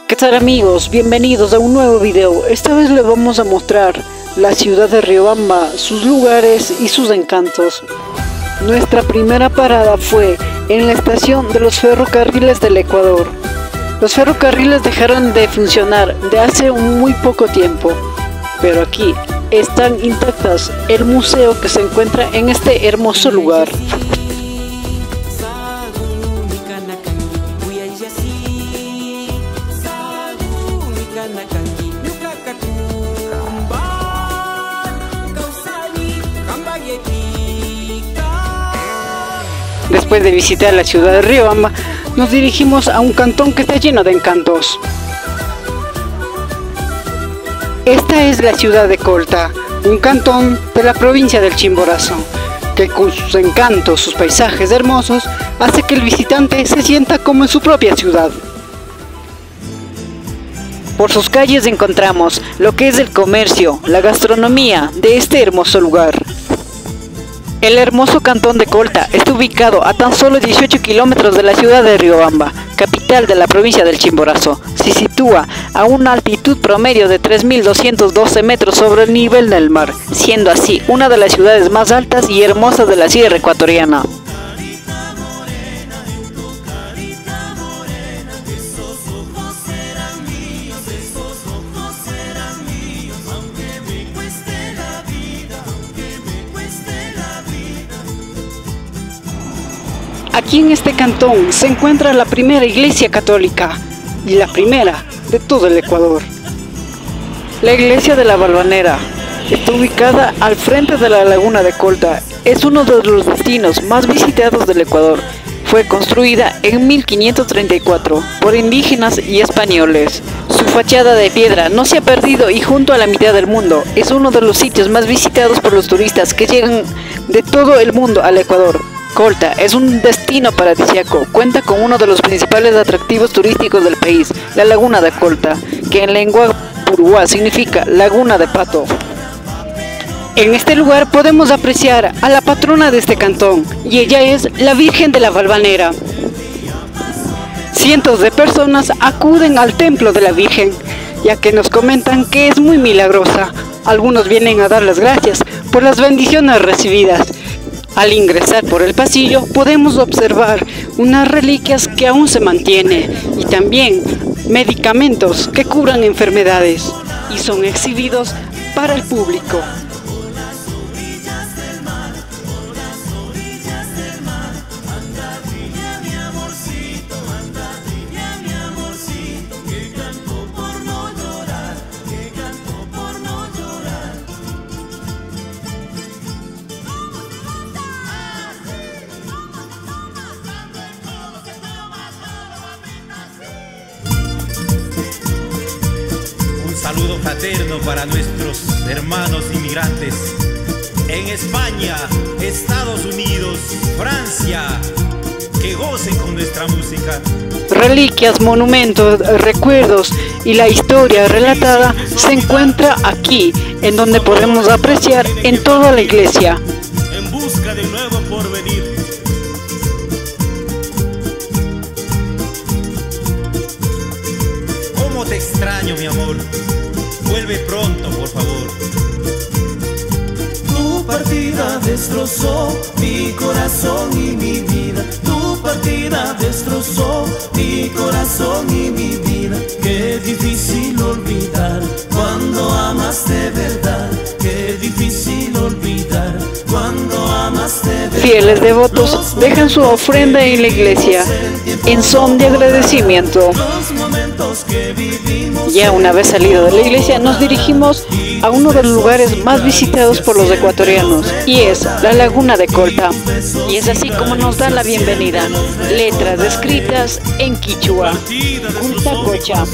¿Qué tal amigos? Bienvenidos a un nuevo video. Esta vez les vamos a mostrar la ciudad de Riobamba, sus lugares y sus encantos. Nuestra primera parada fue en la estación de los ferrocarriles del Ecuador. Los ferrocarriles dejaron de funcionar de hace muy poco tiempo, pero aquí están intactas el museo que se encuentra en este hermoso lugar. Después de visitar la ciudad de Riobamba, nos dirigimos a un cantón que está lleno de encantos. Esta es la ciudad de Colta, un cantón de la provincia del Chimborazo, que con sus encantos, sus paisajes hermosos, hace que el visitante se sienta como en su propia ciudad. Por sus calles encontramos lo que es el comercio, la gastronomía de este hermoso lugar. El hermoso cantón de Colta está ubicado a tan solo 18 kilómetros de la ciudad de Riobamba, capital de la provincia del Chimborazo. Se sitúa a una altitud promedio de 3.212 metros sobre el nivel del mar, siendo así una de las ciudades más altas y hermosas de la sierra ecuatoriana. Aquí en este cantón se encuentra la primera iglesia católica y la primera de todo el Ecuador. La iglesia de la Valvanera está ubicada al frente de la laguna de Colta. Es uno de los destinos más visitados del Ecuador. Fue construida en 1534 por indígenas y españoles. Su fachada de piedra no se ha perdido y junto a la mitad del mundo es uno de los sitios más visitados por los turistas que llegan de todo el mundo al Ecuador. Colta es un destino paradisíaco, cuenta con uno de los principales atractivos turísticos del país, la laguna de Colta, que en lengua purúa significa laguna de pato. En este lugar podemos apreciar a la patrona de este cantón, y ella es la Virgen de la Valvanera. Cientos de personas acuden al templo de la Virgen, ya que nos comentan que es muy milagrosa. Algunos vienen a dar las gracias por las bendiciones recibidas. Al ingresar por el pasillo podemos observar unas reliquias que aún se mantienen y también medicamentos que curan enfermedades y son exhibidos para el público. Saludo fraterno para nuestros hermanos inmigrantes en España, Estados Unidos, Francia, que gocen con nuestra música. Reliquias, monumentos, recuerdos y la historia relatada se encuentra aquí, en donde podemos apreciar en toda la iglesia. En busca de un nuevo porvenir. ¿Cómo te extraño, mi amor? Vuelve pronto, por favor. Tu partida destrozó mi corazón y mi vida. Tu partida destrozó mi corazón y mi vida. Qué difícil olvidar cuando amas de verdad. Qué difícil olvidar cuando amas de verdad. Fieles devotos dejan su ofrenda en la iglesia en son de agradecimiento. Ya una vez salido de la iglesia nos dirigimos a uno de los lugares más visitados por los ecuatorianos y es la laguna de Colta. Y es así como nos dan la bienvenida, letras escritas en quichua, Cultacocha.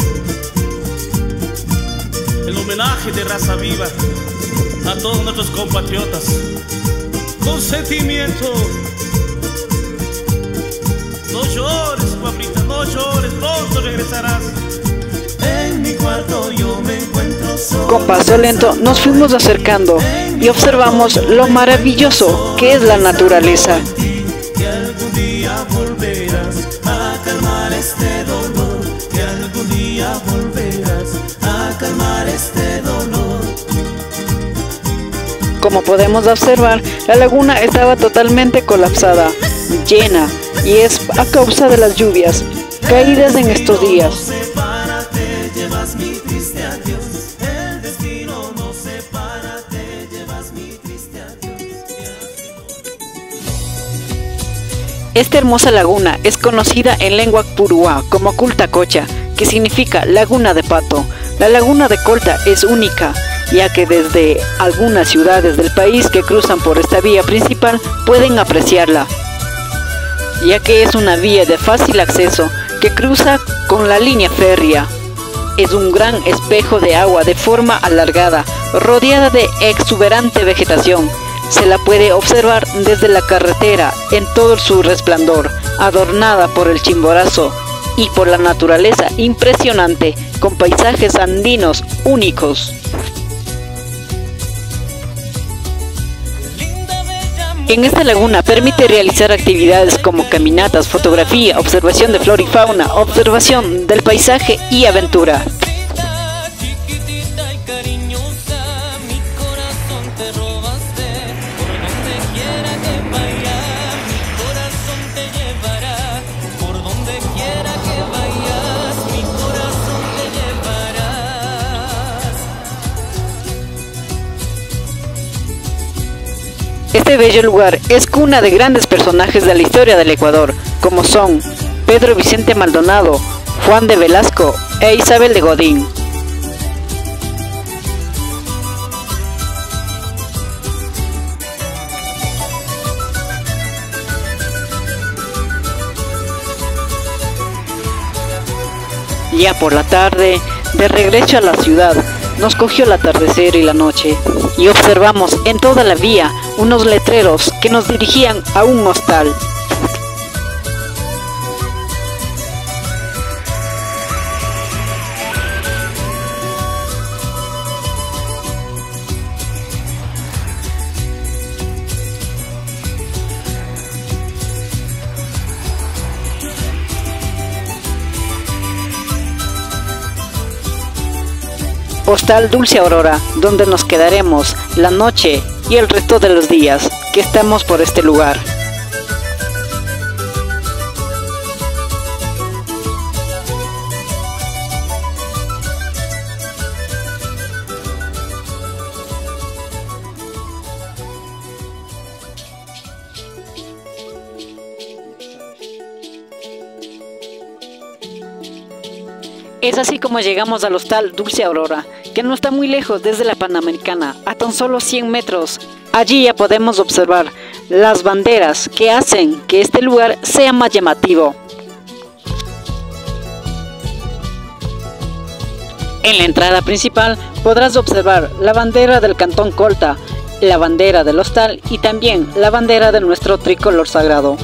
El homenaje de raza viva a todos nuestros compatriotas con sentimiento. No llores, papita, no llores, pronto regresarás. En mi cuarto yo me encuentro solo. Con paso lento nos fuimos acercando y observamos lo maravilloso que es la naturaleza. Que algún día volverás a calmar este dolor. Que algún día día volverás a calmar este dolor. Como podemos observar, la laguna estaba totalmente colapsada, llena, y es a causa de las lluvias caídas en estos días. Sepárate, llevas mi triste adiós. El destino nos separa, te llevas mi triste adiós. Esta hermosa laguna es conocida en lengua puruá como Cultacocha, que significa laguna de pato. La laguna de Colta es única, ya que desde algunas ciudades del país que cruzan por esta vía principal pueden apreciarla, ya que es una vía de fácil acceso que cruza con la línea férrea. Es un gran espejo de agua de forma alargada, rodeada de exuberante vegetación. Se la puede observar desde la carretera en todo su resplandor, adornada por el Chimborazo y por la naturaleza impresionante, con paisajes andinos únicos. En esta laguna permite realizar actividades como caminatas, fotografía, observación de flora y fauna, observación del paisaje y aventura. Este bello lugar es cuna de grandes personajes de la historia del Ecuador, como son Pedro Vicente Maldonado, Juan de Velasco e Isabel de Godín. Ya por la tarde, de regreso a la ciudad, nos cogió el atardecer y la noche, y observamos en toda la vía unos letreros que nos dirigían a un hostal. Hostal Dulce Aurora, donde nos quedaremos la noche y el resto de los días que estamos por este lugar. Es así como llegamos al hostal Dulce Aurora, que no está muy lejos desde la Panamericana, a tan solo 100 metros. Allí ya podemos observar las banderas que hacen que este lugar sea más llamativo. En la entrada principal podrás observar la bandera del Cantón Colta, la bandera del hostal y también la bandera de nuestro tricolor sagrado.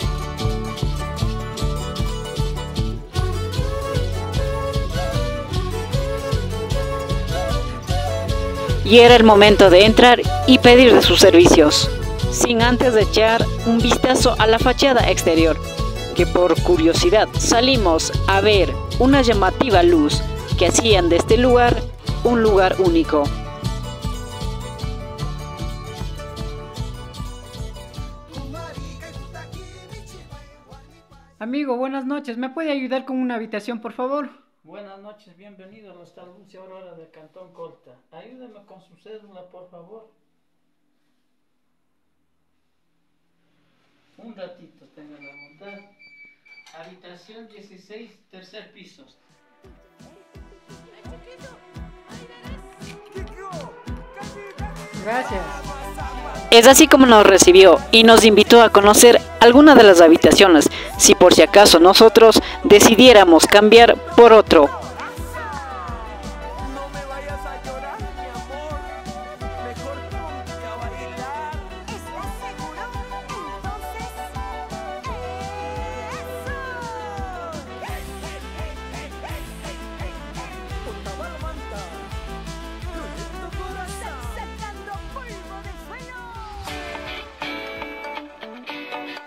Y era el momento de entrar y pedir de sus servicios, sin antes de echar un vistazo a la fachada exterior, que por curiosidad salimos a ver una llamativa luz que hacían de este lugar un lugar único. Amigo, buenas noches. ¿Me puede ayudar con una habitación, por favor? Buenas noches, bienvenido al hostal Dulce Aurora del Cantón Colta. Ayúdeme con su cédula, por favor. Un ratito, tenga la bondad. Habitación 16, tercer piso. Gracias. Es así como nos recibió y nos invitó a conocer algunas de las habitaciones, si por si acaso nosotros decidiéramos cambiar por otro.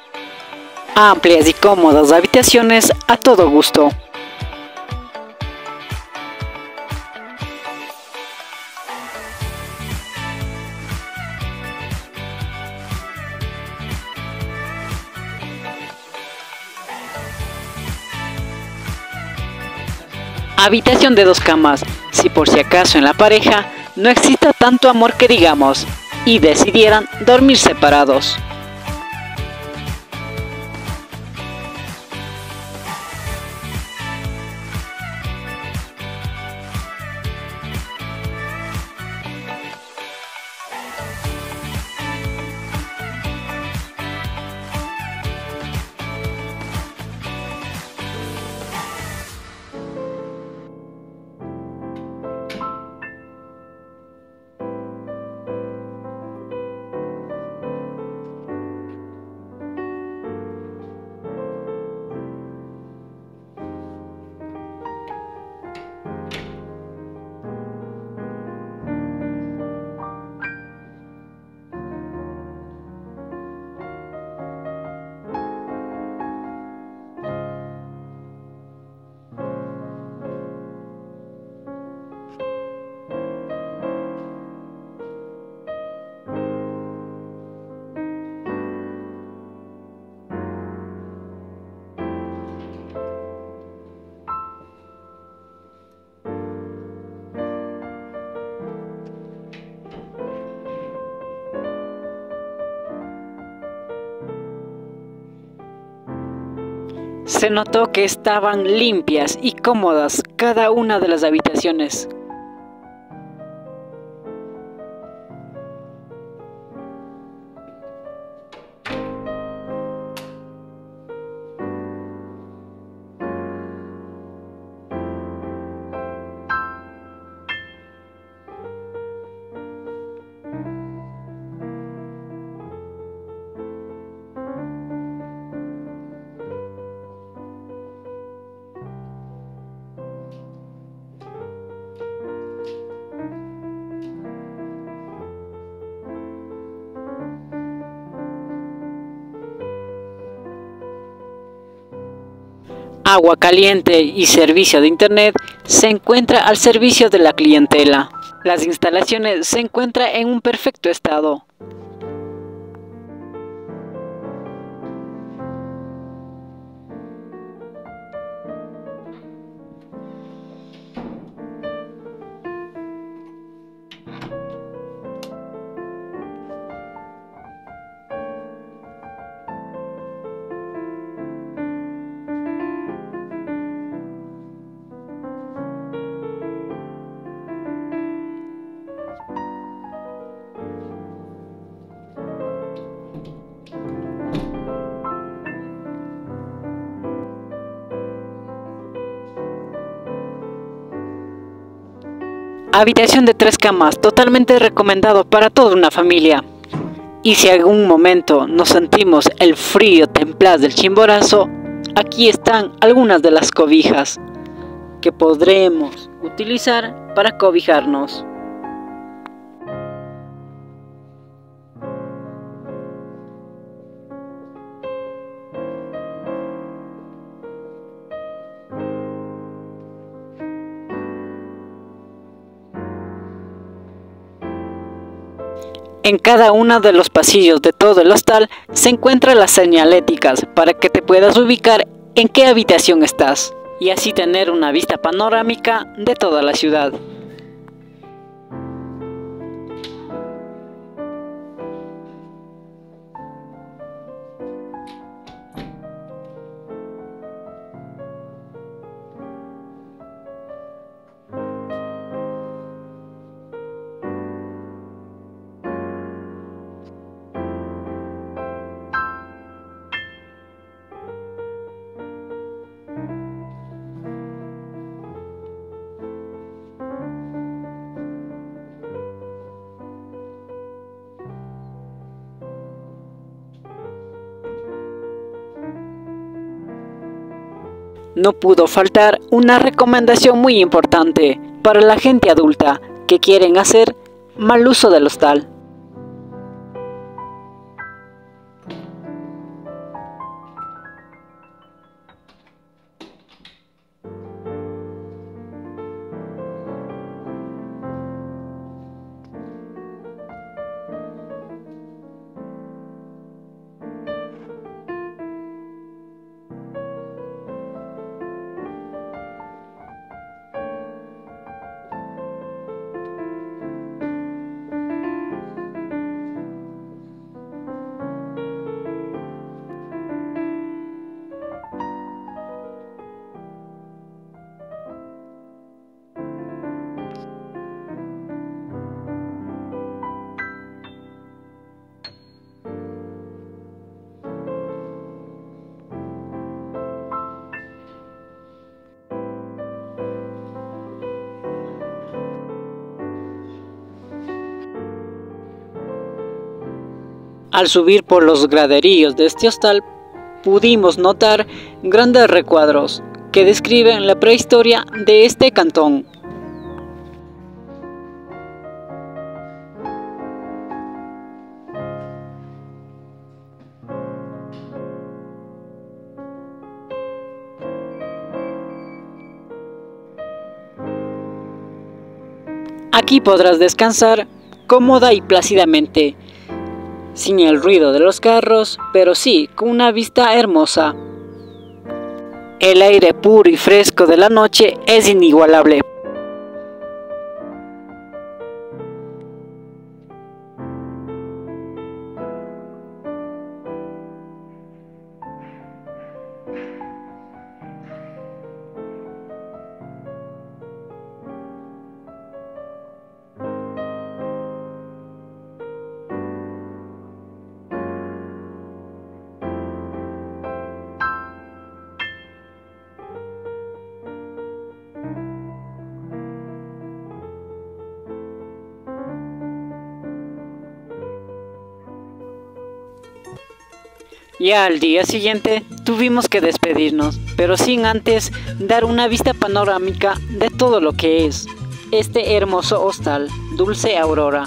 Amplias y cómodas habitaciones a todo gusto. Habitación de 2 camas, si por si acaso en la pareja no exista tanto amor que digamos y decidieran dormir separados. Se notó que estaban limpias y cómodas cada una de las habitaciones. Agua caliente y servicio de internet se encuentra al servicio de la clientela. Las instalaciones se encuentran en un perfecto estado. Habitación de 3 camas, totalmente recomendado para toda una familia. Y si algún momento nos sentimos el frío templado del Chimborazo, aquí están algunas de las cobijas que podremos utilizar para cobijarnos. En cada uno de los pasillos de todo el hostal se encuentran las señaléticas para que te puedas ubicar en qué habitación estás y así tener una vista panorámica de toda la ciudad. No pudo faltar una recomendación muy importante para la gente adulta que quieren hacer mal uso del hostal. Al subir por los graderíos de este hostal, pudimos notar grandes recuadros que describen la prehistoria de este cantón. Aquí podrás descansar cómoda y plácidamente, sin el ruido de los carros, pero sí con una vista hermosa. El aire puro y fresco de la noche es inigualable. Ya al día siguiente tuvimos que despedirnos, pero sin antes dar una vista panorámica de todo lo que es este hermoso hostal Dulce Aurora.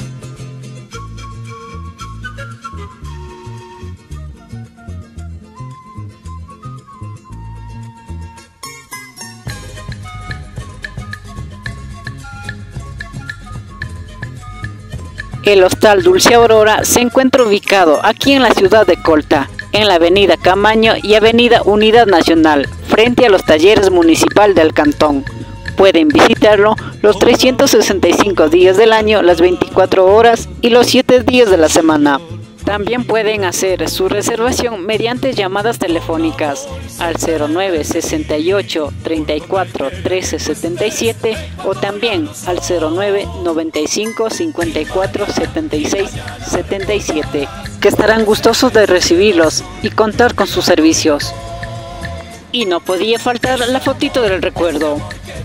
El hostal Dulce Aurora se encuentra ubicado aquí en la ciudad de Colta, en la avenida Camaño y avenida Unidad Nacional, frente a los talleres municipal del cantón. Pueden visitarlo los 365 días del año, las 24 horas y los 7 días de la semana. También pueden hacer su reservación mediante llamadas telefónicas al 09 68 34 13 77 o también al 09 95 54 76 77, que estarán gustosos de recibirlos y contar con sus servicios. Y no podía faltar la fotito del recuerdo.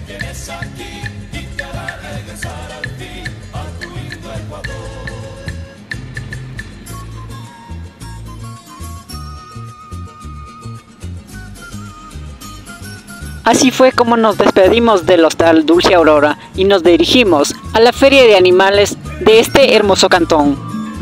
Así fue como nos despedimos del hostal Dulce Aurora y nos dirigimos a la feria de animales de este hermoso cantón.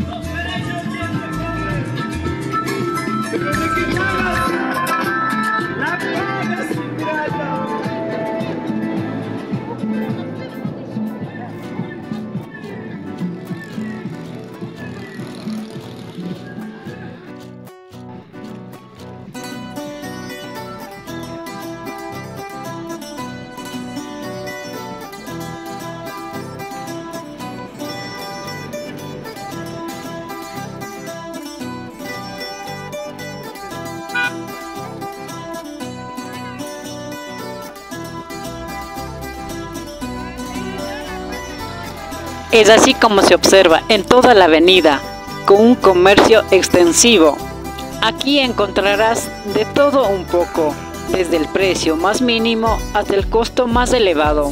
Es así como se observa en toda la avenida, con un comercio extensivo. Aquí encontrarás de todo un poco, desde el precio más mínimo hasta el costo más elevado.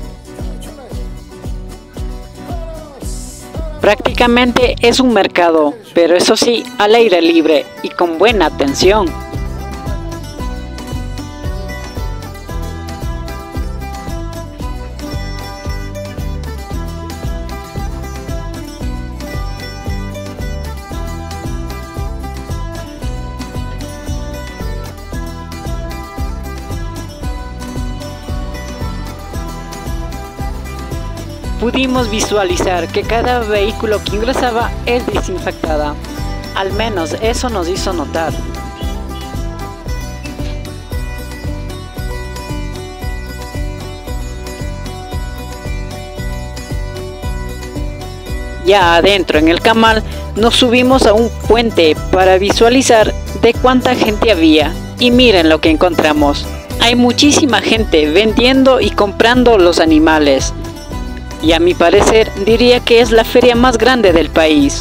Prácticamente es un mercado, pero eso sí, al aire libre y con buena atención. Pudimos visualizar que cada vehículo que ingresaba es desinfectada. Al menos eso nos hizo notar. Ya adentro en el camal nos subimos a un puente para visualizar de cuánta gente había. Y miren lo que encontramos. Hay muchísima gente vendiendo y comprando los animales. Y a mi parecer diría que es la feria más grande del país.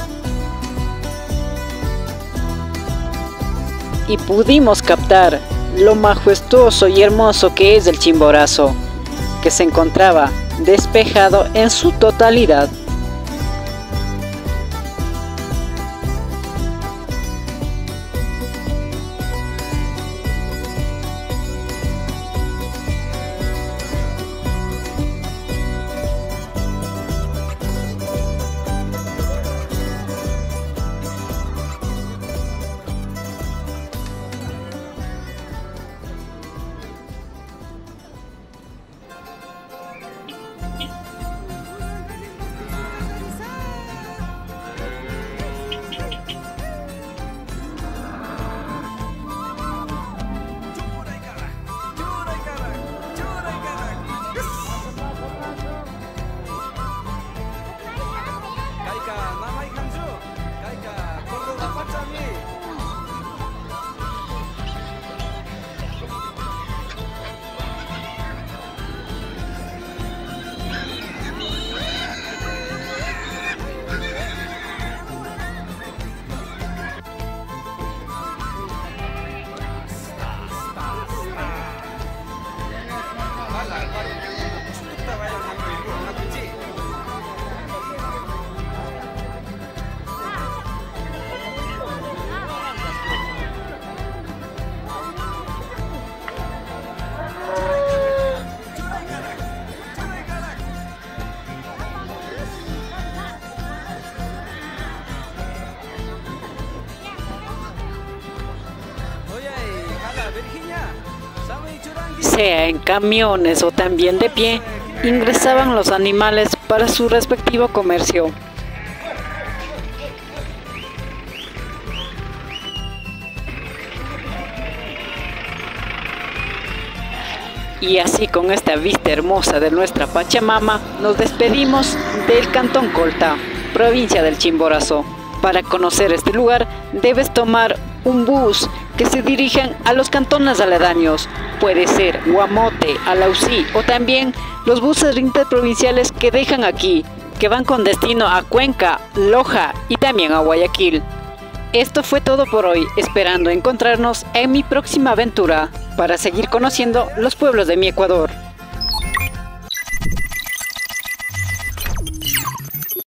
Y pudimos captar lo majestuoso y hermoso que es el Chimborazo, que se encontraba despejado en su totalidad. Sea en camiones o también de pie, ingresaban los animales para su respectivo comercio. Y así, con esta vista hermosa de nuestra Pachamama, nos despedimos del Cantón Colta, provincia del Chimborazo. Para conocer este lugar debes tomar un bus que se dirigen a los cantones aledaños. Puede ser Guamote, Alausí o también los buses interprovinciales que dejan aquí, que van con destino a Cuenca, Loja y también a Guayaquil. Esto fue todo por hoy, esperando encontrarnos en mi próxima aventura para seguir conociendo los pueblos de mi Ecuador.